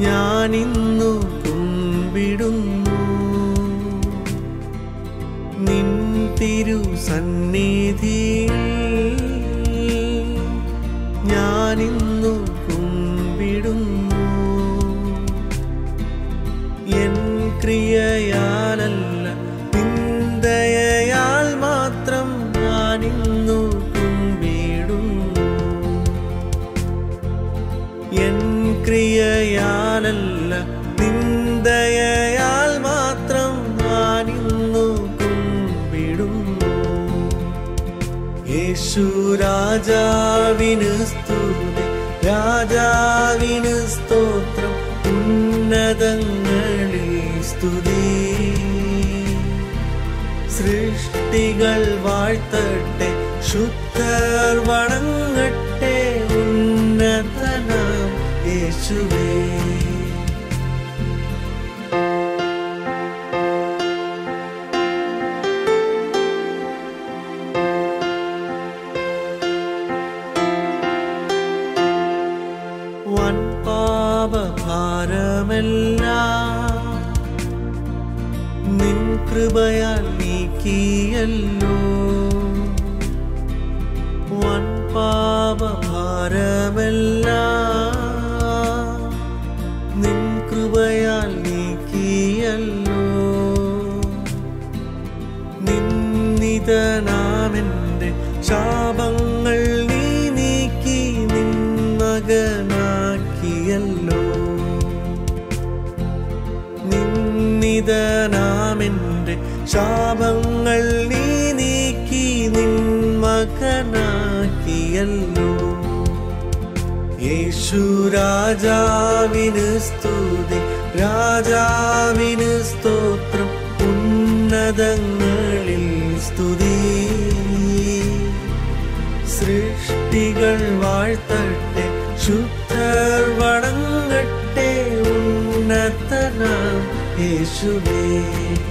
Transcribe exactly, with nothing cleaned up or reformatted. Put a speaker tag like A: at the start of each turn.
A: ഞാനിന്നു കുമ്പിടുന്നു നിൻ തിരുസന്നിധിയിൽ. ഞാനിന്നു കുമ്പിടുന്നു എൻ ക്രിയയാലല്ല നിൻ ദയയാൽ മാത്രം. ഞാനിന്നു കുമ്പിടുന്നു എൻ ക്രിയയാലല്ല നിൻ ദയയാൽ മാത്രം. ഞാനിന്നു കുമ്പിടുന്നു. യേശു രാജാവിന് സ്തുതി, രാജാവിന് സ്തോത്രം, ഉന്നതങ്ങളിൽ സ്തുതി. സൃഷ്ടികൾ വാഴ്ത്തട്ടെ, ശുദ്ധർ വണങ്ങട്ടെ, ഉന്നതനാം യേശുവേ. വൻ പാപഭാരമെല്ലാം നിൻ കൃപയാൽ നീക്കിയല്ലോ. വൻ പാപഭാരമെല്ലാം നിൻ കൃപയാൽ നീക്കിയല്ലോ. നിന്ദിതനാമെന്റെ ശാപങ്ങൾ നീ നീക്കി നിൻ മകനാക്കിയല്ലോ. നിന്ദിതനാമെന്റെ ശാപങ്ങൾ നീ നീക്കി നിൻ മകനാക്കിയല്ലോ. യേശു രാജാവിന് സ്തുതി, രാജാവിന് സ്തോത്രം, ഉന്നതങ്ങളിൽ സ്തുതി. സൃഷ്ടികൾ വാഴ്ത്തട്ടെ, ശുദ്ധർ വണങ്ങട്ടെ, ഉന്നതനാം യേശുവേ.